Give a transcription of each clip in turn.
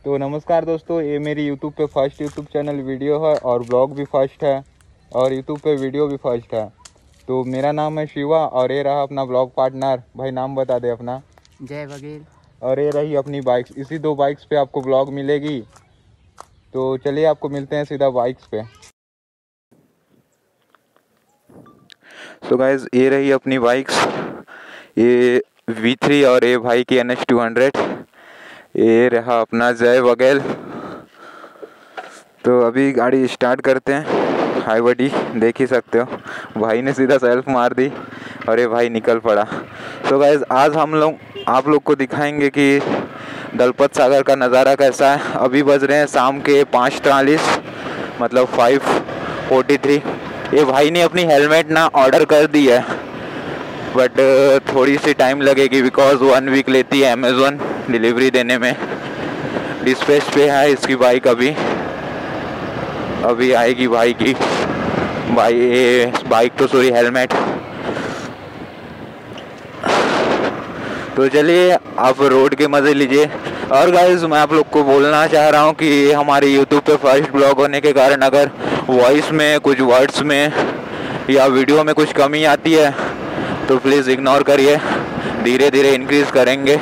तो नमस्कार दोस्तों, ये मेरी यूट्यूब पे फर्स्ट यूट्यूब चैनल वीडियो है और ब्लॉग भी फर्स्ट है और यूट्यूब पे वीडियो भी फर्स्ट है। तो मेरा नाम है शिवा और ये रहा अपना ब्लॉग पार्टनर। भाई नाम बता दे अपना। जय बघेल। और ये रही अपनी बाइक्स। इसी दो बाइक्स पे आपको ब्लॉग मिलेगी। तो चलिए आपको मिलते हैं सीधा बाइक्स पे। सो गाइज, ये रही अपनी बाइक्स। ये V3 और ये भाई की NS200। ये रहा अपना जय बघेल। तो अभी गाड़ी स्टार्ट करते हैं। हाई बडी देख ही सकते हो, भाई ने सीधा सेल्फ मार दी और ये भाई निकल पड़ा। तो गाइज, आज हम लोग आप लोग को दिखाएंगे कि दलपत सागर का नज़ारा कैसा है। अभी बज रहे हैं शाम के 5:43, मतलब 5:43। ये भाई ने अपनी हेलमेट ना ऑर्डर कर दी है, बट थोड़ी सी टाइम लगेगी बिकॉज 1 वीक लेती है अमेज़ॉन डिलीवरी देने में। डिस्पैच पे है इसकी बाइक। अभी आएगी भाई की बाइक तो सॉरी हेलमेट। तो चलिए आप रोड के मज़े लीजिए। और गाइस, मैं आप लोग को बोलना चाह रहा हूँ कि हमारे यूट्यूब पे फर्स्ट ब्लॉग होने के कारण अगर वॉइस में कुछ वर्ड्स में या वीडियो में कुछ कमी आती है तो प्लीज़ इग्नोर करिए, धीरे धीरे इंक्रीज़ करेंगे।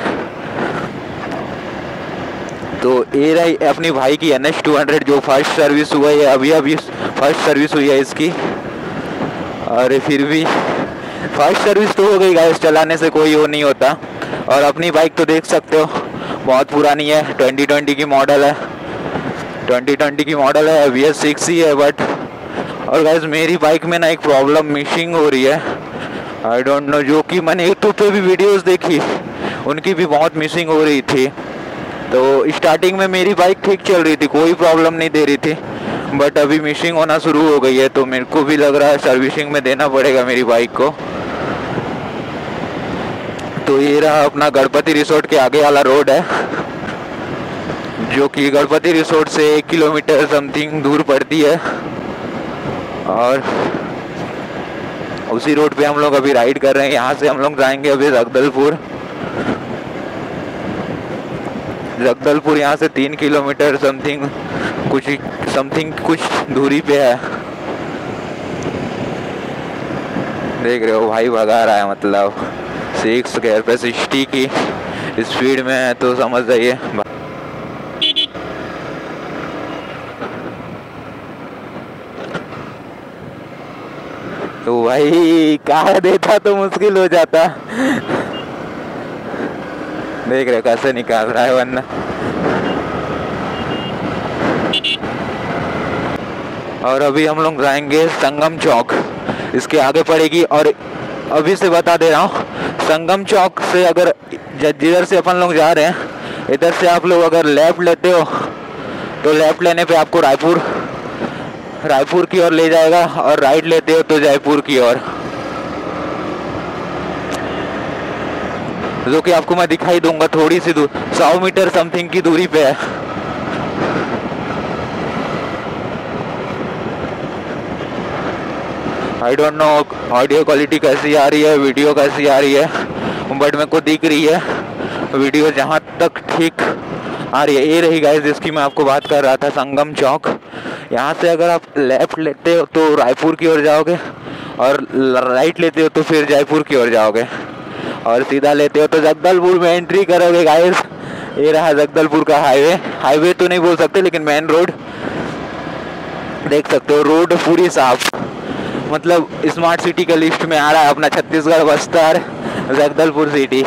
तो ये रही अपनी भाई की NS200 जो फर्स्ट सर्विस हुआ है। अभी फर्स्ट सर्विस हुई है इसकी। और फिर भी फर्स्ट सर्विस तो हो गई गाइस, चलाने से कोई वो नहीं होता। और अपनी बाइक तो देख सकते हो बहुत पुरानी है, 2020 की मॉडल है। 2020 की मॉडल है, VS6 ही है बट। और गाइस, मेरी बाइक में ना एक प्रॉब्लम मिसिंग हो रही है। आई डोंट नो, जो कि मैंने यूट्यूब पे भी वीडियोस देखी, उनकी भी बहुत मिसिंग हो रही थी। तो स्टार्टिंग में मेरी बाइक ठीक चल रही थी, कोई प्रॉब्लम नहीं दे रही थी, बट अभी मिसिंग होना शुरू हो गई है। तो मेरे को भी लग रहा है सर्विसिंग में देना पड़ेगा मेरी बाइक को। तो ये रहा अपना गणपति रिसोर्ट के आगे वाला रोड है, जो कि गणपति रिसोर्ट से 1 किलोमीटर समथिंग दूर पड़ती है। और उसी रोड पे हम लोग अभी राइड कर रहे हैं। यहाँ से हम लोग जाएंगे अभी जगदलपुर। यहाँ से 3 किलोमीटर समथिंग कुछ दूरी पे है। देख रहे हो भाई भगा रहा है, मतलब 6 कैपेसिटी की स्पीड में है, तो समझ जाइए। तो भाई कार देता तो मुश्किल हो जाता। देख रहे कैसे निकाल रहा है वरना। और अभी हम लोग जाएंगे संगम चौक, इसके आगे पड़ेगी। और अभी से बता दे रहा हूँ, संगम चौक से अगर जिधर से अपन लोग जा रहे हैं, इधर से आप लोग अगर लेफ्ट लेते हो तो लेफ्ट लेने पे आपको रायपुर की ओर ले जाएगा, और राइट लेते हो तो जयपुर की ओर, जो कि आपको मैं दिखाई दूंगा थोड़ी सी दूर, 100 मीटर समथिंग की दूरी पे है। I don't know audio quality कैसी आ रही है, वीडियो कैसी आ रही है, बट मेरे को दिख रही है वीडियो जहाँ तक ठीक आ रही है। ये रही गाइस जिसकी मैं आपको बात कर रहा था, संगम चौक। यहाँ से अगर आप लेफ्ट लेते हो तो रायपुर की ओर जाओगे, और राइट लेते हो तो फिर जयपुर की ओर जाओगे, और सीधा लेते हो तो जगदलपुर में एंट्री करोगे गाइस। ये रहा जगदलपुर का हाईवे तो नहीं बोल सकते, लेकिन मेन रोड देख सकते हो। रोड पूरी साफ, मतलब स्मार्ट सिटी का लिस्ट में आ रहा है अपना छत्तीसगढ़ बस्तर जगदलपुर सिटी।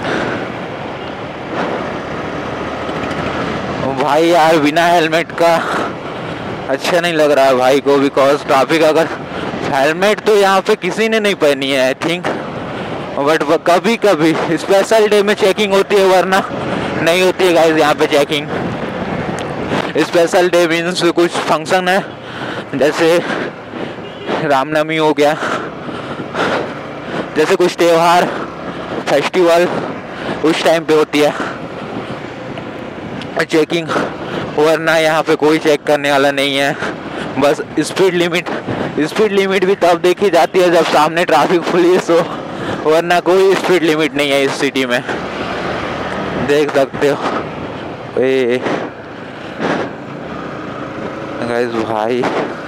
भाई यार, बिना हेलमेट का अच्छा नहीं लग रहा है भाई को, बिकॉज ट्रैफिक, अगर हेलमेट तो यहाँ पे किसी ने नहीं पहनी है आई थिंक, बट कभी कभी स्पेशल डे में चेकिंग होती है, वरना नहीं होती है गाइस यहाँ पे चेकिंग। स्पेशल डे मीन्स कुछ फंक्शन है, जैसे रामनवमी हो गया, जैसे कुछ त्योहार फेस्टिवल, उस टाइम पे होती है चेकिंग, वरना यहाँ पे कोई चेक करने वाला नहीं है। बस स्पीड लिमिट भी तब देखी जाती है जब सामने ट्रैफिक पुलिस हो, वरना कोई स्पीड लिमिट नहीं है इस सिटी में। देख सकते हो, गाइस भाई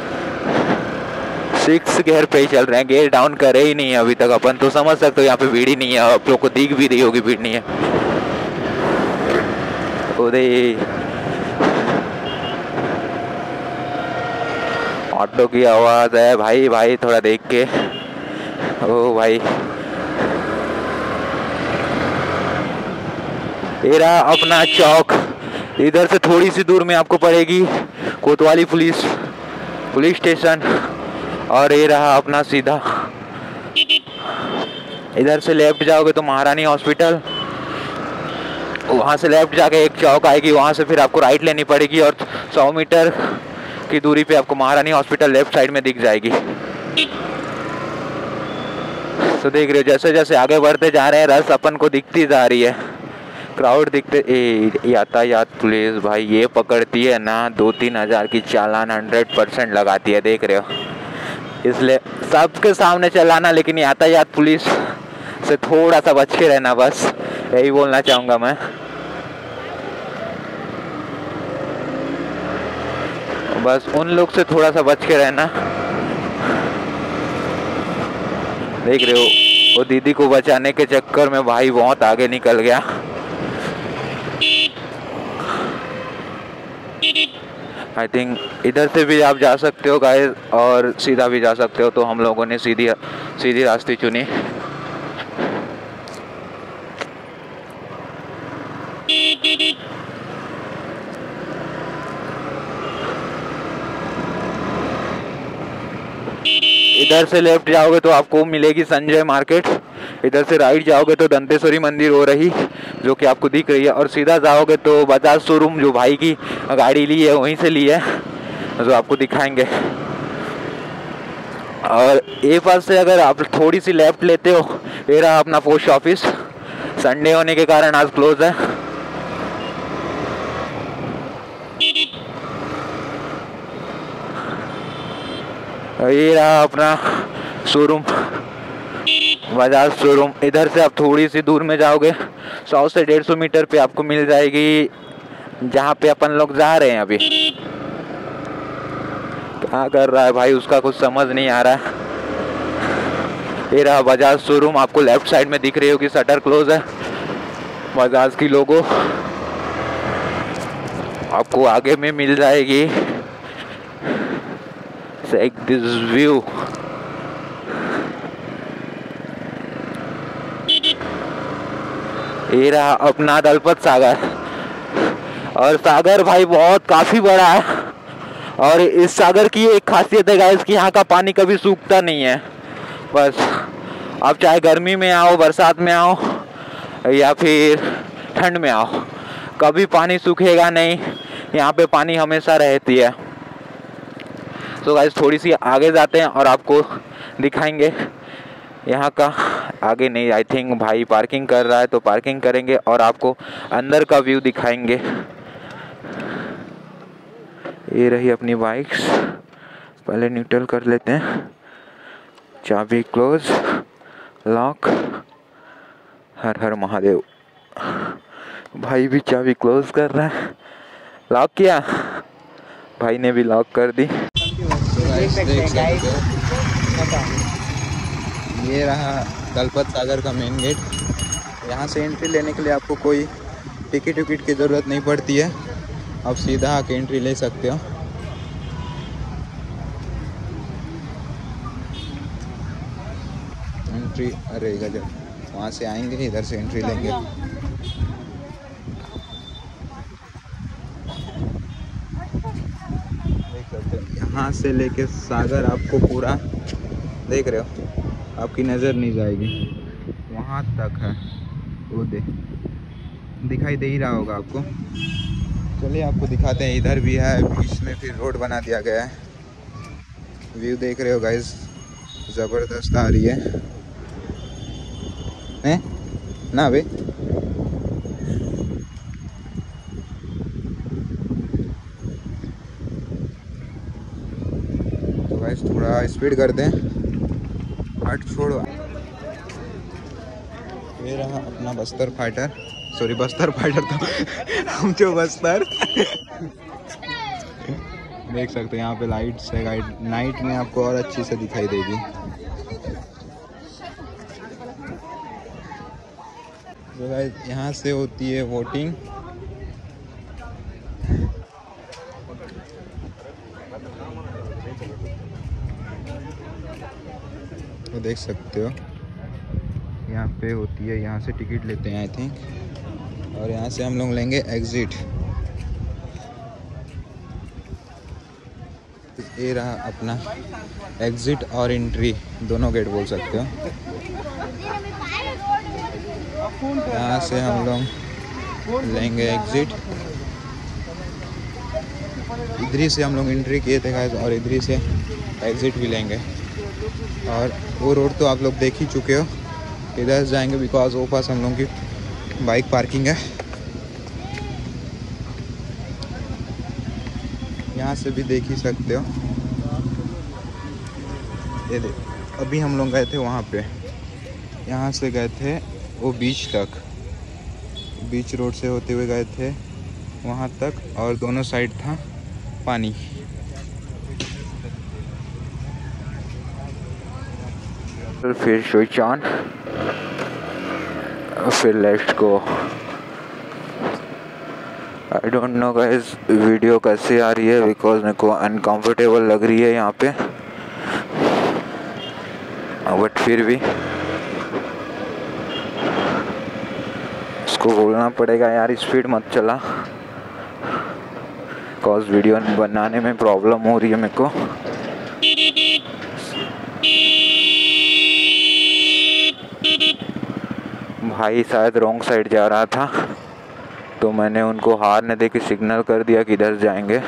6 गियर पे ही चल रहे हैं, गियर डाउन करे ही नहीं है अभी तक। अपन तो समझ सकते हो यहाँ पे भीड़ ही नहीं है, आप लोग को दिख भी रही होगी भीड़ नहीं है। अरे ऑटो की आवाज है भाई, भाई थोड़ा देख के। ओ भाई ये रहा अपना चौक, इधर से थोड़ी सी दूर में आपको पड़ेगी कोतवाली पुलिस स्टेशन, और ये रहा अपना सीधा। इधर से लेफ्ट जाओगे तो महारानी हॉस्पिटल, वहाँ से लेफ्ट जाके एक चौक आएगी, वहाँ से फिर आपको राइट लेनी पड़ेगी और 100 मीटर की दूरी पे आपको महारानी हॉस्पिटल लेफ्ट साइड में दिख जाएगी। तो देख रहे हो जैसे जैसे आगे बढ़ते जा रहे हैं रस अपन को दिखती जा रही है, क्राउड दिखते। यातायात पुलिस भाई ये पकड़ती है ना 2-3 हज़ार की चालान 100% लगाती है, देख रहे हो। इसलिए सबके सामने चलाना, लेकिन यातायात पुलिस से थोड़ा सा बच के रहना, बस यही बोलना चाहूँगा मैं। बस उन लोग से थोड़ा सा बच के रहना। देख रहे हो वो दीदी को बचाने के चक्कर में भाई बहुत आगे निकल गया। आई थिंक इधर से भी आप जा सकते हो गाइस और सीधा भी जा सकते हो, तो हम लोगों ने सीधी रास्ते चुनी। इधर से लेफ्ट जाओगे तो आपको मिलेगी संजय मार्केट, इधर से राइट जाओगे तो दंतेश्वरी मंदिर हो रही जो कि आपको दिख रही है, और सीधा जाओगे तो बजाज शोरूम जो भाई की गाड़ी ली है वहीं से ली है, जो आपको दिखाएंगे। और ए पास से अगर आप थोड़ी सी लेफ्ट लेते हो, ये रहा अपना पोस्ट ऑफिस, संडे होने के कारण आज क्लोज है। ये रहा अपना शोरूम बजाज शोरूम। इधर से आप थोड़ी सी दूर में जाओगे 100 से 150 मीटर पे आपको मिल जाएगी जहाँ पे अपन लोग जा रहे हैं। अभी क्या कर रहा है भाई उसका कुछ समझ नहीं आ रहा है। ये रहा बजाज शोरूम, आपको लेफ्ट साइड में दिख रही होगी, शटर क्लोज है, बजाज की लोगो आपको आगे में मिल जाएगी। Check this view। ये रहा अपना दलपत सागर, और सागर भाई बहुत काफी बड़ा है, और इस सागर की एक खासियत है गाइस कि यहाँ का पानी कभी सूखता नहीं है। बस आप चाहे गर्मी में आओ, बरसात में आओ या फिर ठंड में आओ, कभी पानी सूखेगा नहीं, यहाँ पे पानी हमेशा रहती है। तो गाइस थोड़ी सी आगे जाते हैं और आपको दिखाएंगे यहाँ का। आगे नहीं, आई थिंक भाई पार्किंग कर रहा है तो पार्किंग करेंगे और आपको अंदर का व्यू दिखाएंगे। ये रही अपनी बाइक्स, पहले न्यूट्रल कर लेते हैं। चाबी क्लोज, लॉक, हर हर महादेव। भाई भी चाबी क्लोज कर रहा है, लॉक किया, भाई ने भी लॉक कर दी। देख सकते हो ये रहा दलपत सागर का मेन गेट। यहाँ से एंट्री लेने के लिए आपको कोई टिकट की ज़रूरत नहीं पड़ती है, आप सीधा आके एंट्री ले सकते हो। एंट्री, अरे गजब, वहाँ से आएंगे इधर से एंट्री लेंगे। यहाँ से लेके सागर आपको पूरा देख रहे हो, आपकी नज़र नहीं जाएगी, वहाँ तक है, वो दिखाई दे ही रहा होगा आपको। चलिए आपको दिखाते हैं, इधर भी है, बीच में फिर रोड बना दिया गया है। व्यू देख रहे हो गाइस, ज़बरदस्त आ रही है ना भाई। थोड़ा स्पीड कर दें, हट छोड़ो। ये रहा अपना Bastar fighter, sorry Bastar fighter तो हम जो बस्तर देख सकते हैं यहाँ पे लाइट्स है, गाइड नाइट में आपको और अच्छी से दिखाई देगी। तो गाइस यहाँ से होती है वोटिंग। तो देख सकते हो यहाँ पे होती है, यहाँ से टिकट लेते हैं आई थिंक, और यहाँ से हम लोग लेंगे एग्ज़िट। ये रहा अपना एग्ज़िट और एंट्री, दोनों गेट बोल सकते हो। यहाँ से हम लोग लेंगे एग्ज़िट, इधर ही से हम लोग एंट्री किए थे गाइस, और इधर ही से एग्ज़िट भी लेंगे। और वो रोड तो आप लोग देख ही चुके हो, इधर से जाएंगे बिकॉज वो पास हम लोग की बाइक पार्किंग है। यहाँ से भी देख ही सकते हो, ये अभी हम लोग गए थे वहाँ पे, यहाँ से गए थे वो बीच तक, बीच रोड से होते हुए गए थे वहाँ तक, और दोनों साइड था पानी। फिर स्विच ऑन, फिर let's go. I don't know guys video कैसे आ रही है, बिकॉज मेरे को अनकंफर्टेबल लग रही है यहाँ पे, बट फिर भी इसको बोलना पड़ेगा यार स्पीड मत चला, बिकॉज वीडियो बनाने में प्रॉब्लम हो रही है मेरे को। भाई शायद रॉन्ग साइड जा रहा था, तो मैंने उनको हारने दे के सिग्नल कर दिया कि इधर जाएंगे।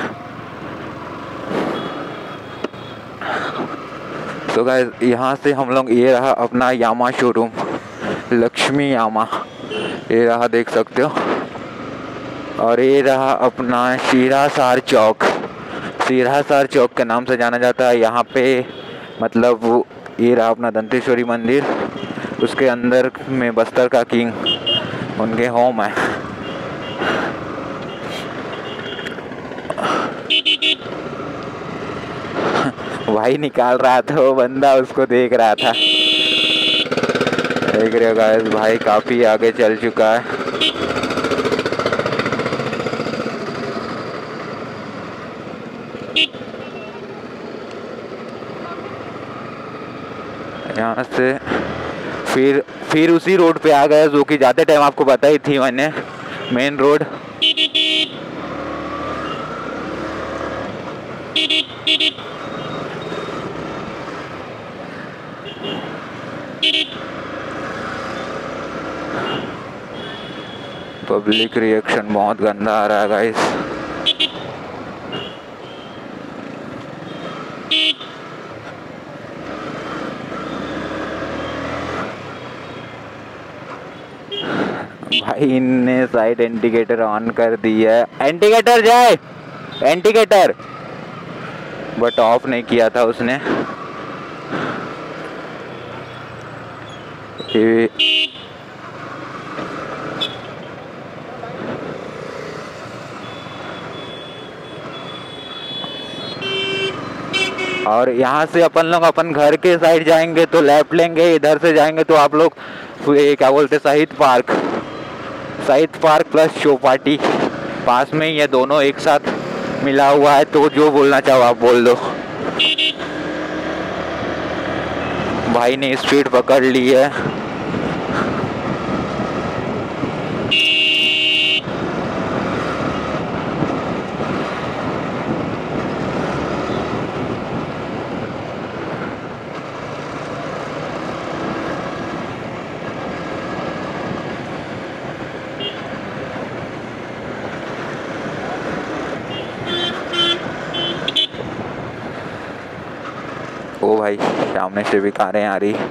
तो गाइस यहाँ से हम लोग, ये रहा अपना यामा शोरूम, लक्ष्मी यामा, ये रहा देख सकते हो। और ये रहा अपना शीरासार चौक, शीरासार चौक के नाम से जाना जाता है यहाँ पे, मतलब ये रहा अपना दंतेश्वरी मंदिर, उसके अंदर में बस्तर का किंग उनके होम है। भाई निकाल रहा था वो बंदा, उसको देख रहा था। देख रहे हो गाइस, भाई काफी आगे चल चुका है। यहाँ से फिर उसी रोड पे आ गए जो कि जाते टाइम आपको बताई थी मैंने, मेन रोड। पब्लिक रिएक्शन बहुत गंदा आ रहा है गाइस। भाई ने साइड इंडिकेटर ऑन कर दी है, इंडिकेटर जाए, इंडिकेटर, बट ऑफ नहीं किया था उसने। और यहाँ से अपन लोग अपन घर के साइड जाएंगे तो लेफ्ट लेंगे, इधर से जाएंगे तो आप लोग ये क्या बोलते शहीद पार्क, शहीद पार्क प्लस चौपाटी पास में ही है, दोनों एक साथ मिला हुआ है। तो जो बोलना चाहो आप बोल दो। भाई ने स्पीड पकड़ ली है। ओ भाई सामने से भी कारें आ रही।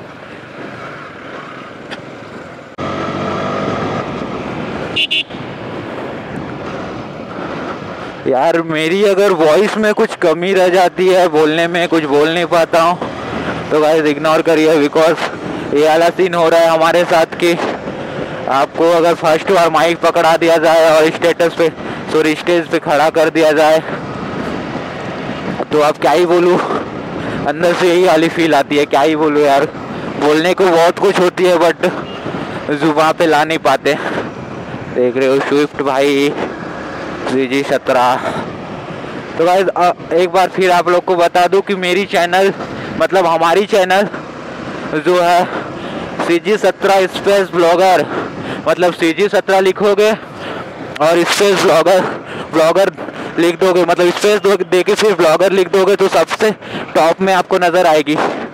यार मेरी अगर वॉइस में कुछ कमी रह जाती है, बोलने में कुछ बोल नहीं पाता हूँ, तो गाइस इग्नोर करिए, बिकॉज ये वाला सीन हो रहा है हमारे साथ कि आपको अगर फर्स्ट बार माइक पकड़ा दिया जाए और स्टेज पे खड़ा कर दिया जाए तो अब क्या ही बोलूँ, अंदर से यही वाली फील आती है, क्या ही बोलूँ यार। बोलने को बहुत कुछ होती है बट जुबान पे ला नहीं पाते। देख रहे हो स्विफ्ट भाई CG17। तो गाइस एक बार फिर आप लोग को बता दूं कि मेरी चैनल मतलब हमारी चैनल जो है CG17 स्पेस ब्लॉगर, मतलब CG17 लिखोगे और स्पेस ब्लॉगर लिख दोगे, मतलब स्पेस दे के फिर ब्लॉगर लिख दोगे तो सबसे टॉप में आपको नज़र आएगी।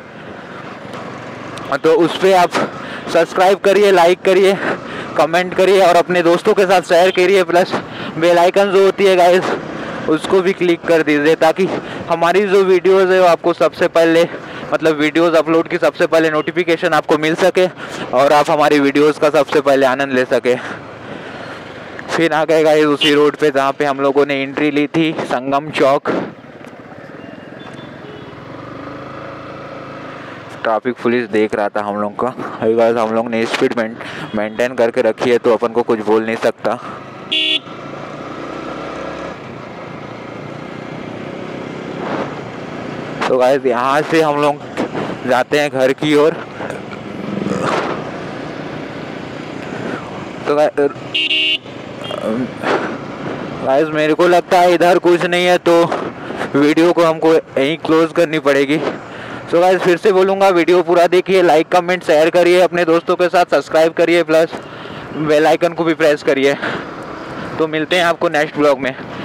तो उस पर आप सब्सक्राइब करिए, लाइक करिए, कमेंट करिए और अपने दोस्तों के साथ शेयर करिए। प्लस बेल आइकन जो होती है गाइस उसको भी क्लिक कर दीजिए ताकि हमारी जो वीडियोज़ है वो आपको सबसे पहले, मतलब वीडियोज़ अपलोड की सबसे पहले नोटिफिकेशन आपको मिल सके और आप हमारी वीडियोज़ का सबसे पहले आनंद ले सके। फिर आ गए गाइस उसी रोड पे जहाँ पे हम लोगों ने एंट्री ली थी, संगम चौक। ट्रैफिक पुलिस देख रहा था हम लोग का। गाइस हम लोग ने स्पीड मेंटेन करके रखी है तो अपन को कुछ बोल नहीं सकता। तो गाइस यहाँ से हम लोग जाते हैं घर की ओर। तो गाइस मेरे को लगता है इधर कुछ नहीं है तो वीडियो को हमको यहीं क्लोज करनी पड़ेगी। सो गाइस फिर से बोलूँगा, वीडियो पूरा देखिए, लाइक कमेंट शेयर करिए अपने दोस्तों के साथ, सब्सक्राइब करिए प्लस बेल आइकन को भी प्रेस करिए। तो मिलते हैं आपको नेक्स्ट ब्लॉग में।